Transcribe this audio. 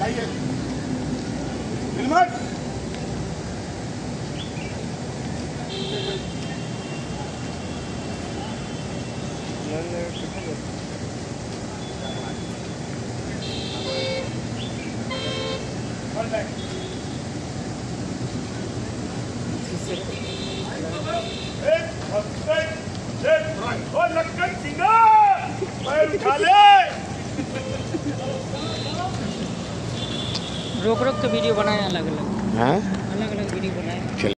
रोक रोक के वीडियो बनाए अलग अलग, हाँ अलग अलग वीडियो बनाए।